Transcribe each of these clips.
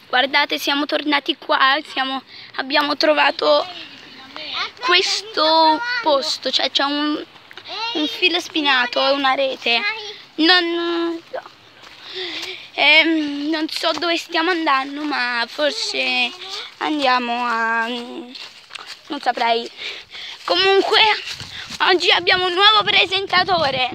Guardate, siamo tornati qua, abbiamo trovato questo posto, cioè c'è un filo spinato e una rete. Non so dove stiamo andando, ma forse andiamo a... non saprei. Comunque, oggi abbiamo un nuovo presentatore.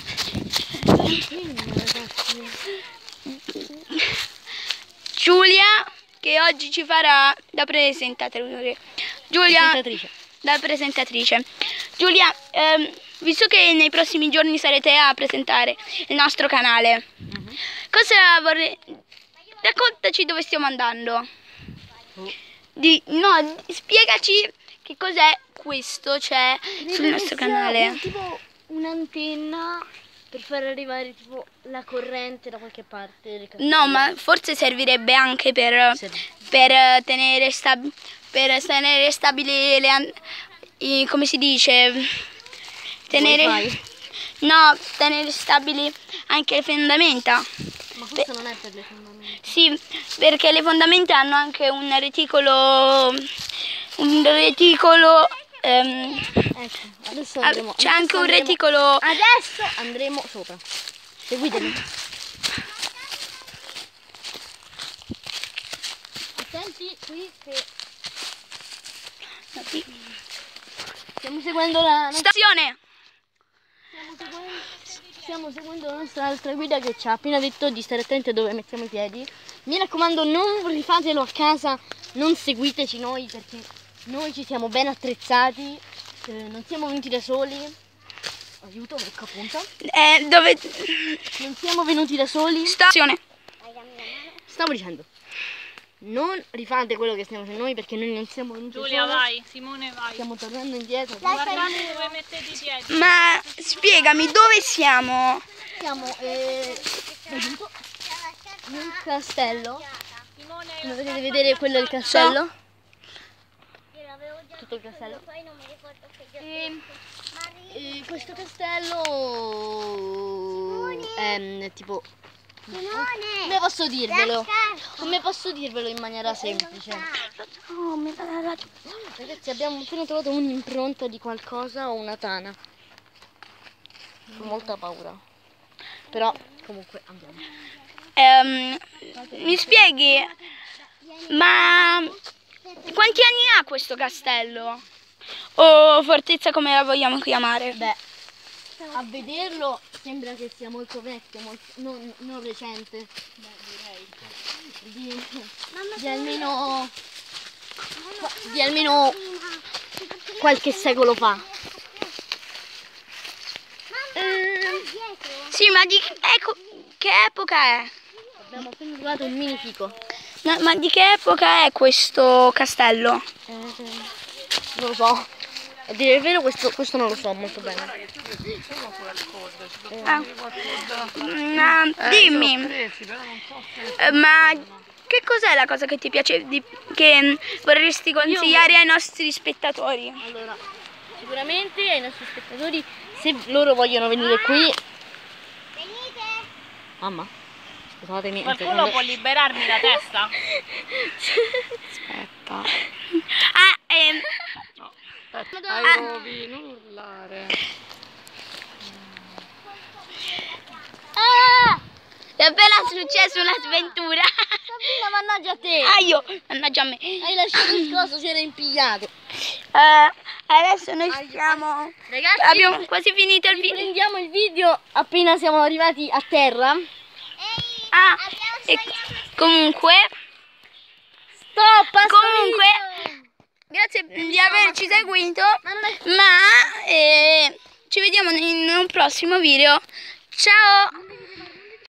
Giulia, che oggi ci farà da presentatrice. Da presentatrice. Giulia, visto che nei prossimi giorni sarete a presentare il nostro canale, cosa vorrei... Raccontaci dove stiamo andando. Spiegaci che cos'è questo, cioè, sul nostro canale. Tipo un'antenna per far arrivare tipo la corrente da qualche parte. No, ma forse servirebbe anche per tenere stabili come si dice? Tenere stabili anche le fondamenta. Ma questo non è per le fondamenta. Sì, perché le fondamenta hanno anche un reticolo. Ecco, adesso andremo. C'è anche un reticolo. Adesso andremo sopra. Seguitemi. Attenti qui che stiamo seguendo la stazione. Stiamo seguendo la nostra altra guida che ci ha appena detto di stare attenti a dove mettiamo i piedi. Mi raccomando, non rifatelo a casa, non seguiteci noi perché noi ci siamo ben attrezzati, non siamo venuti da soli. Aiuto, ecco appunto. Non siamo venuti da soli. Stazione. Stavo dicendo, non rifate quello che stiamo facendo noi perché noi non siamo venuti da soli. Giulia, vai, Simone, vai. Stiamo tornando indietro. Guardate dove mettete i piedi. Ma spiegami, dove siamo? Siamo in un castello. Come potete vedere, quello è il castello. Tutto il castello. E questo castello è tipo... Come posso dirvelo? Come posso dirvelo in maniera semplice? Ragazzi, abbiamo appena trovato un'impronta di qualcosa o una tana. Ho molta paura. Però comunque andiamo. Mi spieghi, ma quanti anni ha questo castello? O fortezza, come la vogliamo chiamare? Beh, a vederlo sembra che sia molto vecchio, non recente. Beh, direi di almeno qualche secolo fa. Sì, ma che epoca è? Abbiamo appena trovato un minifico. No, ma di che epoca è questo castello? Non lo so. A dire il vero questo non lo so molto bene. Dimmi, ma che cos'è la cosa che ti piace, che vorresti consigliare ai nostri spettatori? Allora, sicuramente ai nostri spettatori, se loro vogliono venire qui... Mamma, scusatemi. Qualcuno può liberarmi la testa? Aspetta. Non urlare. È appena successo una sventura. Sabrina, mannaggia a te! Mannaggia a me. Hai lasciato il coso, si era impigliato. Adesso noi stiamo... Ragazzi, abbiamo quasi finito il video. Prendiamo il video appena siamo arrivati a terra. Comunque... Stop! Comunque... Grazie di averci seguito, ma ci vediamo in un prossimo video. Ciao!